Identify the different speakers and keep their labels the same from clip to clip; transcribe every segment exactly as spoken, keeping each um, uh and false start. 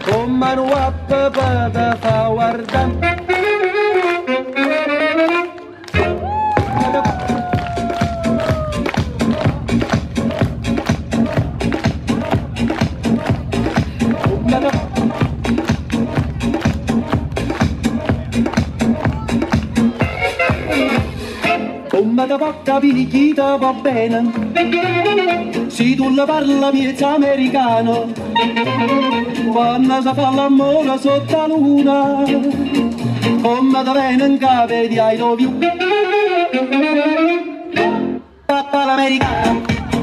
Speaker 1: Come nuappada fa guardare. Come da porta pinichita va bene, se tu la parla miezza americano, quando si fa l'amore sotto la luna, come da bene in capo di I love you, papà l'americano.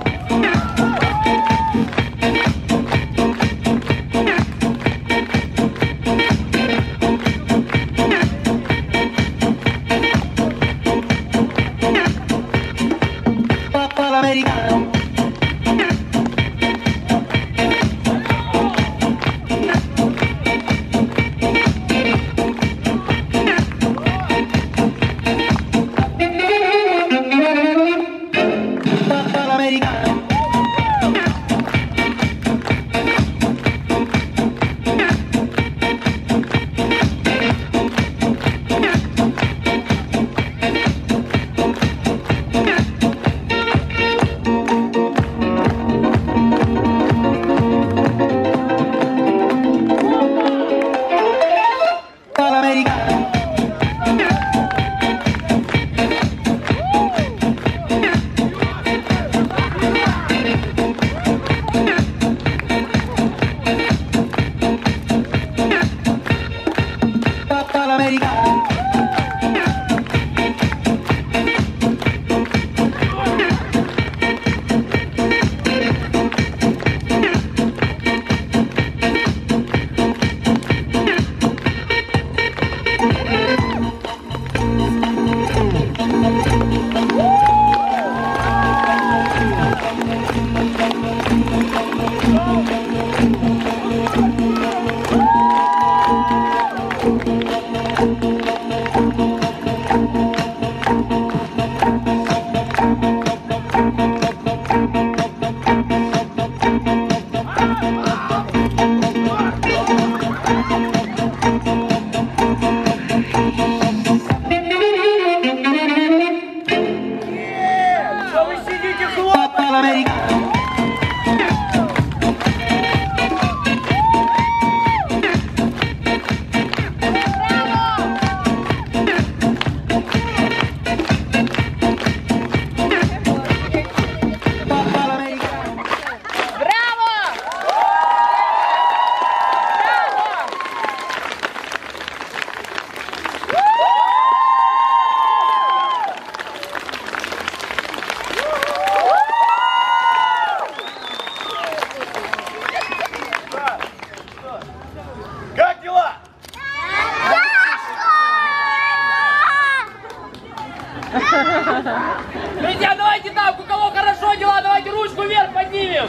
Speaker 2: Друзья, давайте так, у кого хорошо дела, давайте ручку вверх поднимем.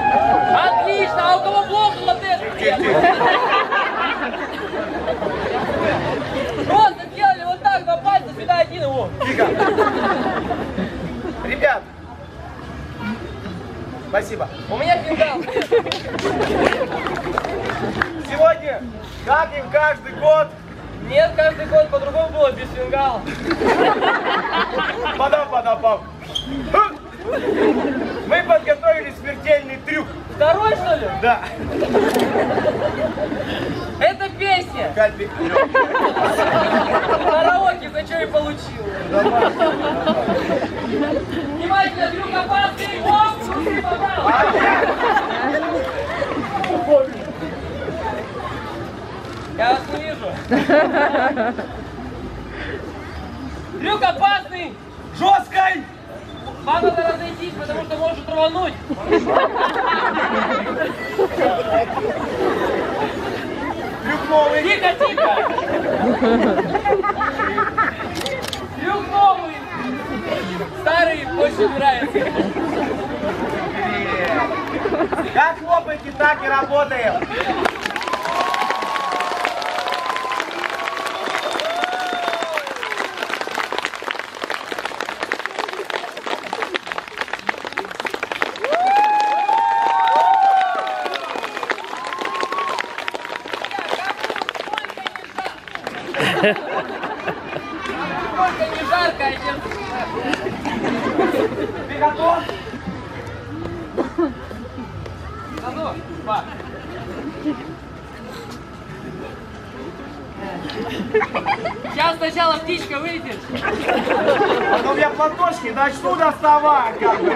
Speaker 2: Отлично, а у кого плохо, молодец. Просто делали вот так, на пальцы сюда один его.
Speaker 3: Тихо. Ребят, спасибо.
Speaker 2: У меня фингал.
Speaker 3: Сегодня, как и каждый год,
Speaker 2: нет, каждый год по-другому было, без фингала.
Speaker 3: Подам, подам, подам. Мы подготовили смертельный трюк.
Speaker 2: Второй, что ли?
Speaker 3: Да.
Speaker 2: Это песня.
Speaker 3: Кальпи.
Speaker 2: Караоке, за что и получил.
Speaker 3: Давай.
Speaker 2: Внимательно, трюк опасный. Оп, руки побрал. Я вас не вижу. Трюк опасный.
Speaker 3: Жесткой.
Speaker 2: Вам надо разойтись, потому что может рвануть.
Speaker 3: Трюк новый.
Speaker 2: Тихо, тихо. Трюк новый. Старый очень нравится.
Speaker 3: Как хлопаете, так и работаем.
Speaker 2: Только не жарко, отец.
Speaker 3: Ты готов?
Speaker 2: А ну, па. Сейчас сначала птичка вылетит.
Speaker 3: А то у меня платочки начну доставать, как бы.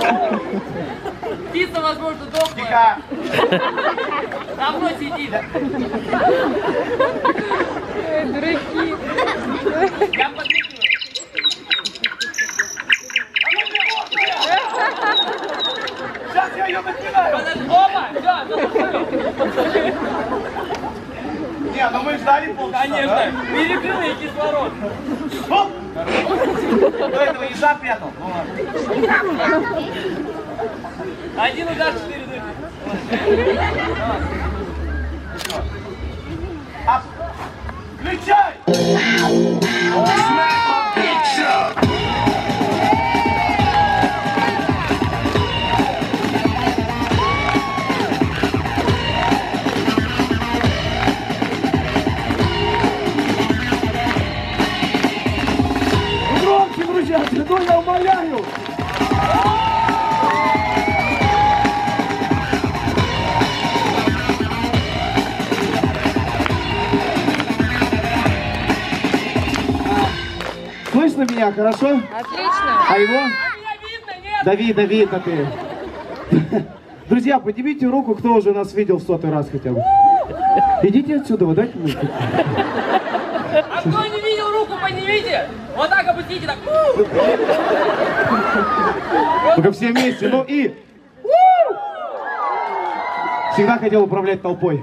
Speaker 2: Птица, возможно, дохлая.
Speaker 3: Тихо.
Speaker 2: Давно сидит.
Speaker 4: Дураки.
Speaker 2: Я подпихиваю.
Speaker 3: Сейчас я ее накидаю.
Speaker 2: Подожди, опа, все, заслужил.
Speaker 3: Не, ну мы ждали полчаса,
Speaker 2: Конечно,
Speaker 3: да?
Speaker 2: перекрыл ей кислород.
Speaker 3: Оп! До этого ежа прятал. Ну ладно.
Speaker 2: Один удар, четыре дырки.
Speaker 3: Ап. Включай!
Speaker 1: Громче, друзья, ну я умоляю. Слышно меня, хорошо?
Speaker 4: Отлично.
Speaker 1: А его?
Speaker 2: А меня видно, нет?
Speaker 1: Да видно, видно ты. Друзья, поднимите руку, кто уже нас видел в сотый раз хотя бы. Идите отсюда, вы дайте мне.
Speaker 2: А кто не видел, руку поднимите. Вот так опустите, так.
Speaker 1: Только все вместе, ну и... Всегда хотел управлять толпой.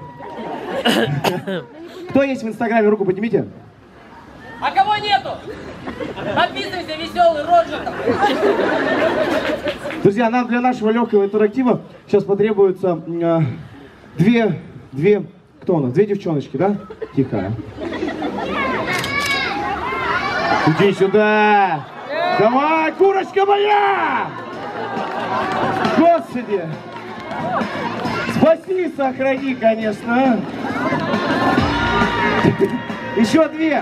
Speaker 1: Кто есть в Инстаграме, руку поднимите.
Speaker 2: А кого нету? Подписывайся, веселый Роджер там.
Speaker 1: Друзья, нам для нашего легкого интерактива сейчас потребуется э, две, две, кто у нас? Две девчоночки, да? Тихо. Иди сюда! Давай, курочка моя! Господи! Спаси, сохрани, конечно. Еще две.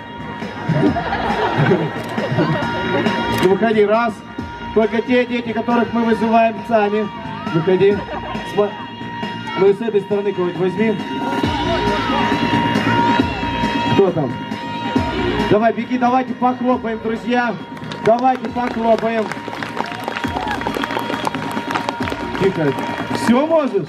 Speaker 1: Ну, выходи, раз. Только те дети, которых мы вызываем сами. Выходи. Сма... Ну и с этой стороны кого-нибудь возьми. Кто там? Давай, беги, давайте похлопаем, друзья. Давайте похлопаем. Тихо. Все можешь?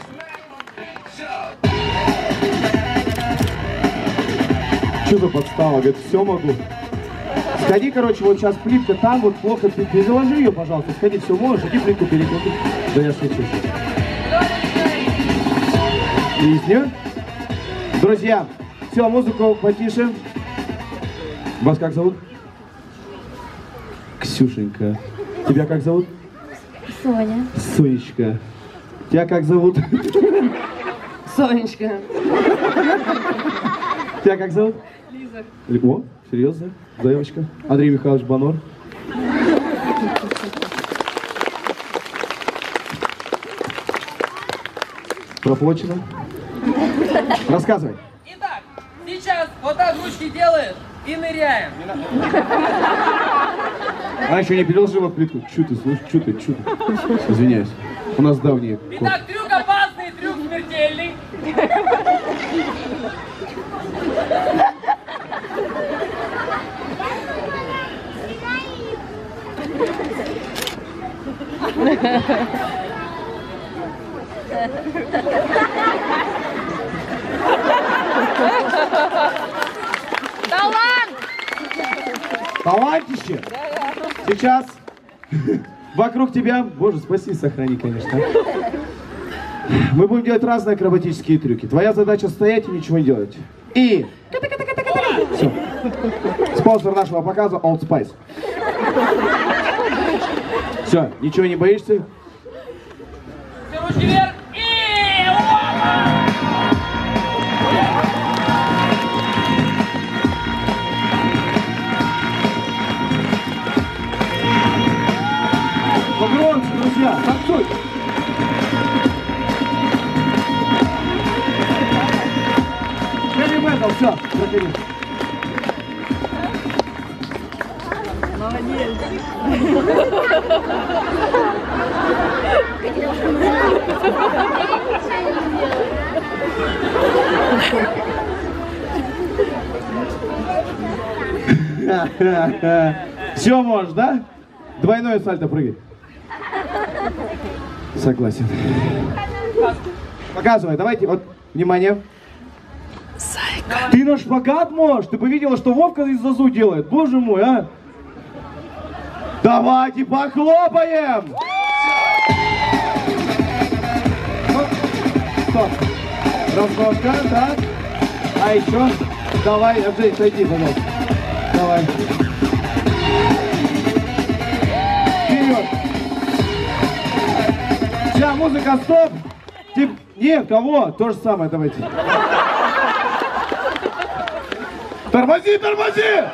Speaker 1: Что за подстава? Говорит, все могу. Сходи, короче, вот сейчас плитка там, вот плохо, переложи ее, пожалуйста. Сходи, все можешь, иди плитку переклади. Да я шучу. Песня. Друзья, все, музыку потише. Вас как зовут? Ксюшенька. Тебя как зовут?
Speaker 4: Соня.
Speaker 1: Сонечка. Тебя как зовут?
Speaker 4: Сонечка.
Speaker 1: Тебя как зовут?
Speaker 4: Лиза.
Speaker 1: О, серьезно? Девочка. Андрей Михайлович Банор. Проплачено. Рассказывай.
Speaker 2: Итак, сейчас вот так ручки делаешь и ныряем.
Speaker 1: Она еще не переложила в плитку. Чё ты, слушай, чё ты, чё ты? Извиняюсь. У нас давние.
Speaker 2: Итак, трюк опасный, трюк смертельный.
Speaker 4: Талант!
Speaker 1: Талантище! Сейчас вокруг тебя, боже, спаси, сохрани, конечно. Мы будем делать разные акробатические трюки. Твоя задача стоять и ничего не делать. И... Все. Спонсор нашего показа Old Spice. Все, ничего не боишься?
Speaker 2: Все ручки вверх и...
Speaker 1: Погромче, друзья, танцуй! Хэви метал, все, проходи.
Speaker 5: Все можешь, да? Двойное сальто прыгай. Согласен. Показывай, давайте, вот, внимание. Ты на шпагат можешь? Ты бы видела, что Вовка из Зазу делает? Боже мой, а! Давайте похлопаем! Ну, стоп. Разгонка, так. А еще? Давай, Андрей, сойди, пожалуйста. Давай. Вперед. Вся музыка, стоп. Тип... Нет, кого? То же самое, давайте. Тормози, тормози!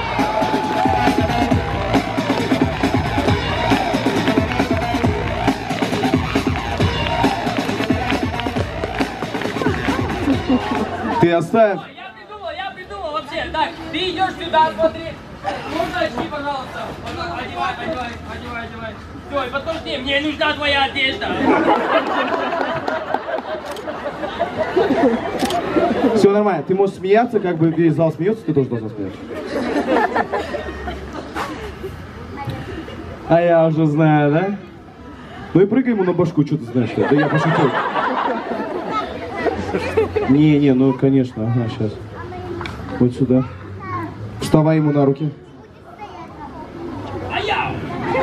Speaker 5: Ты оставь.
Speaker 2: Я придумал, я придумал вообще. Так, ты идешь сюда, смотри. Ну, очки, пожалуйста. Пожалуйста, одевай, одевай, одевай, одевай. Все, и потом жди, мне нужна твоя одежда.
Speaker 5: Все нормально, ты можешь смеяться, как бы весь зал смеется, ты тоже должен смеяться. А я уже знаю, да? Ну и прыгай ему на башку, что ты знаешь, что? Да я пошутил. Не, не, ну конечно, ага, сейчас. Вот сюда. Вставай ему на руки.
Speaker 2: А я!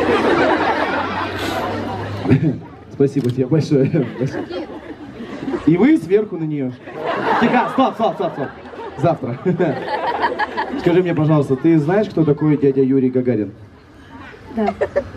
Speaker 5: Спасибо тебе большое. И вы сверху на нее. Тихо, стоп, стоп, стоп, стоп. Завтра. Скажи мне, пожалуйста, ты знаешь, кто такой дядя Юрий Гагарин?
Speaker 4: Да.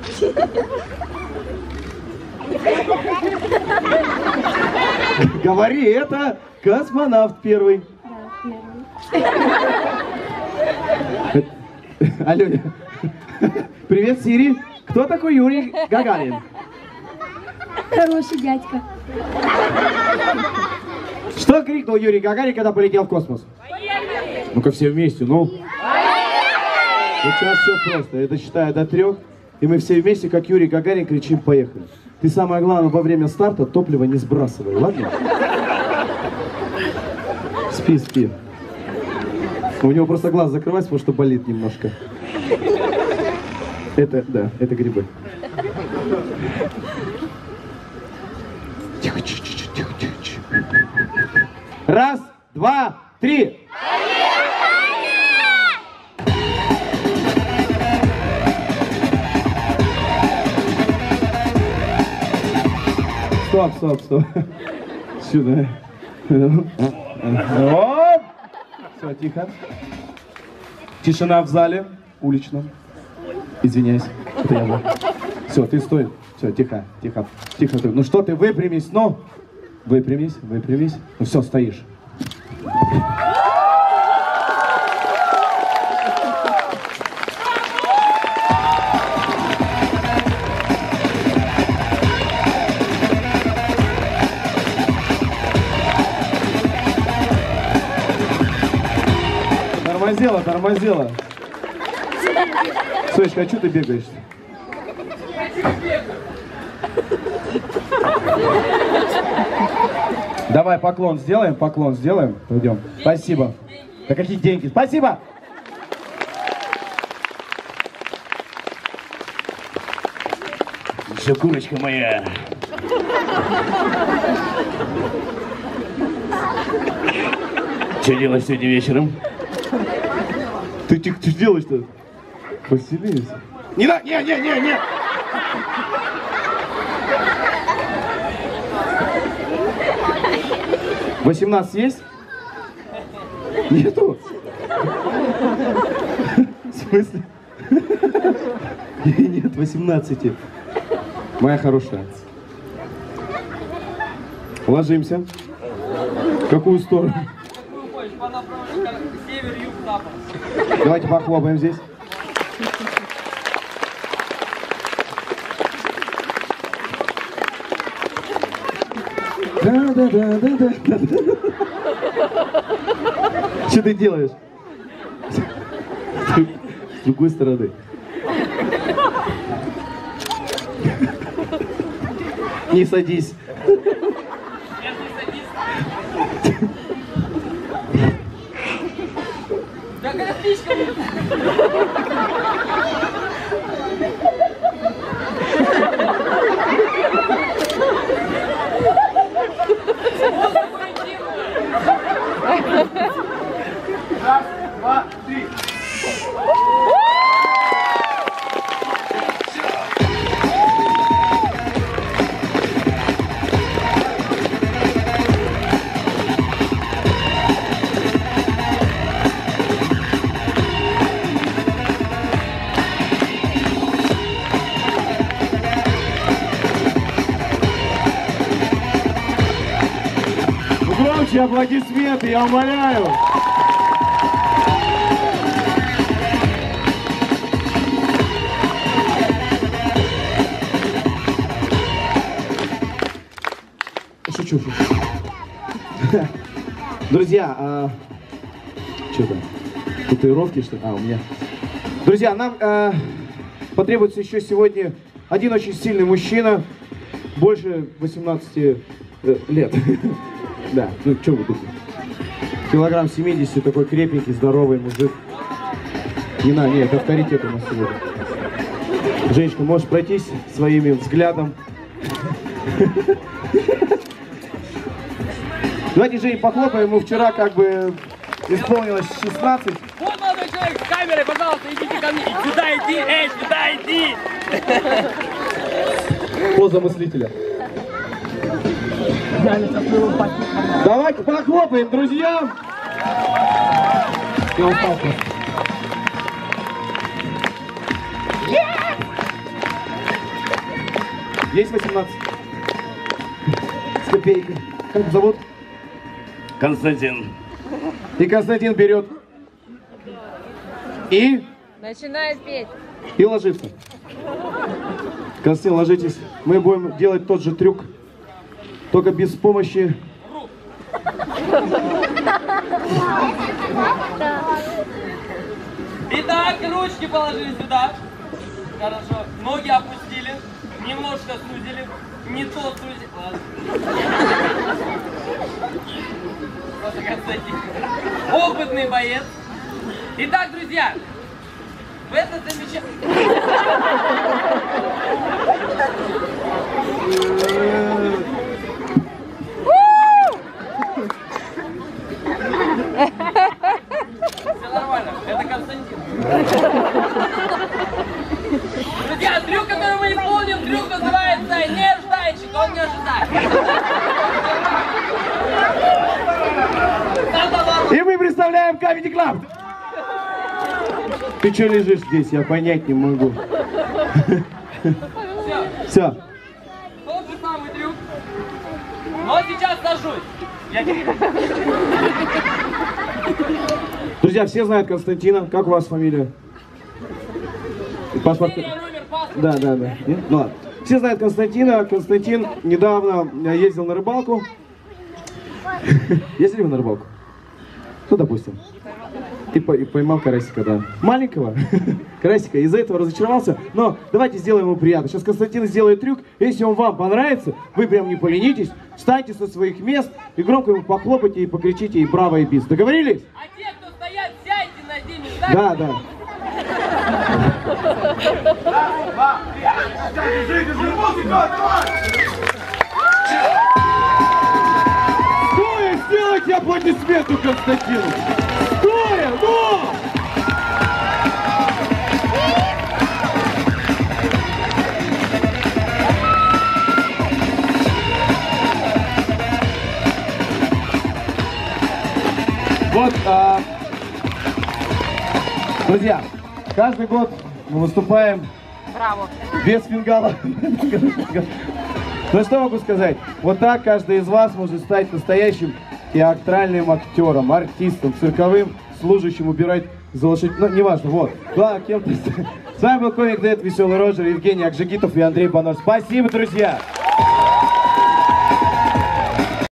Speaker 5: Говори, это космонавт первый.
Speaker 4: Да, первый.
Speaker 5: Алёня. Привет, Сири. Кто такой Юрий Гагарин?
Speaker 4: Хороший дядька.
Speaker 5: Что крикнул Юрий Гагарин, когда полетел в космос? Ну-ка все вместе, ну. Вот сейчас все просто. Это считаю до трех. И мы все вместе, как Юрий Гагарин, кричим «Поехали». Ты самое главное, во время старта топливо не сбрасывай, ладно? Спи, спи. У него просто глаз закрывается, потому что болит немножко. Это, да, это грибы. Тихо, тихо, тихо, тихо, тихо, тихо. Раз, два, три. Стоп, стоп, стоп. Сюда. Оп. Все, тихо. Тишина в зале, уличном. Извиняюсь, это я был. Все, ты стой. Все, тихо, тихо, тихо. Ты. Ну что ты, выпрямись, ну. Выпрямись, выпрямись. Ну все, стоишь. Тормозела, тормозела. Сонечка, а что ты бегаешь? Давай поклон сделаем, поклон сделаем. Пойдем. Спасибо. Да какие деньги? Спасибо. Еще курочка моя. Что делать сегодня вечером? Ты тихо, что делаешь-то? Поселись. Не надо, не, не, не, не. восемнадцать есть? Нету? В смысле? Нет, восемнадцати. Моя хорошая. Ложимся. В какую сторону?
Speaker 2: Север, юг, запад.
Speaker 5: Давайте похлопаем здесь. Да, да, да, да, да, да. Что ты делаешь? С другой стороны. Не садись.
Speaker 2: Нет, не садись. Какая птичка?
Speaker 3: Раз, два, три.
Speaker 5: Громче аплодисменты, я умоляю. Шучу, шучу. Друзья, а... что там? Татуировки, что ли? А, у меня. Друзья, нам а, потребуется еще сегодня один очень сильный мужчина, больше восемнадцати э, лет. Да, ну что вы тут? Килограмм семьдесят, такой крепенький, здоровый мужик. Не на, нет, авторитет у нас сегодня. Женечка, можешь пройтись своим взглядом? Давайте, Жень, похлопаем, ему вчера как бы исполнилось шестнадцать.
Speaker 2: Вот молодой человек с камерой, пожалуйста, идите ко мне. Сюда иди, эй, сюда иди.
Speaker 5: Поза мыслителя. Давайте похлопаем, друзья! Я устал просто. Есть восемнадцать? С копейкой. Как зовут?
Speaker 6: Константин.
Speaker 5: И Константин берет. И?
Speaker 7: Начинает петь.
Speaker 5: И ложится. Константин, ложитесь. Мы будем делать тот же трюк, только без помощи.
Speaker 2: Итак, ручки положили сюда. Хорошо. Ноги опустили. Немножко сузили. Не то сузили. Ладно. Просто Константин. Опытный боец. Итак, друзья. В этот замечательный... Все нормально, это Константин. Друзья, трюк, который мы исполним, трюк называется нежданчик, он не ожидает.
Speaker 5: И мы представляем Comedy Club. Ты что лежишь здесь? Я понять не могу.
Speaker 2: Все,
Speaker 5: Все.
Speaker 2: тот же самый трюк, но сейчас сажусь. Я...
Speaker 5: Друзья, все знают Константина. Как у вас фамилия? Паспорт.
Speaker 2: Серия, номер, паспорт.
Speaker 5: Да, да, да. Нет? Ну ладно. Все знают Константина. Константин недавно ездил на рыбалку. Ездили вы на рыбалку? Ну, допустим. И, по, и поймал карасика, да. Маленького карасика. Из-за этого разочаровался. Но давайте сделаем ему приятно. Сейчас Константин сделает трюк. Если он вам понравится, вы прям не поленитесь, встаньте со своих мест и громко ему похлопайте и покричите и браво, и бис. Договорились?
Speaker 2: А те, кто стоят, сядьте на те места.
Speaker 5: Да, да.
Speaker 3: Раз, два, три. Держи, держи музыку, давай!
Speaker 5: Стоя, сделайте аплодисменты Константину! Стоя, ну! Вот, а, друзья, каждый год мы выступаем
Speaker 7: Браво.
Speaker 5: без фингала. Ну что могу сказать? Вот так каждый из вас может стать настоящим театральным актером, артистом, цирковым, служащим, убирать за лошадь. Ну, неважно, вот. Да, кем-то. С вами был комик Дэд, Веселый Роджер, Евгений Акжигитов и Андрей Банов. Спасибо, друзья!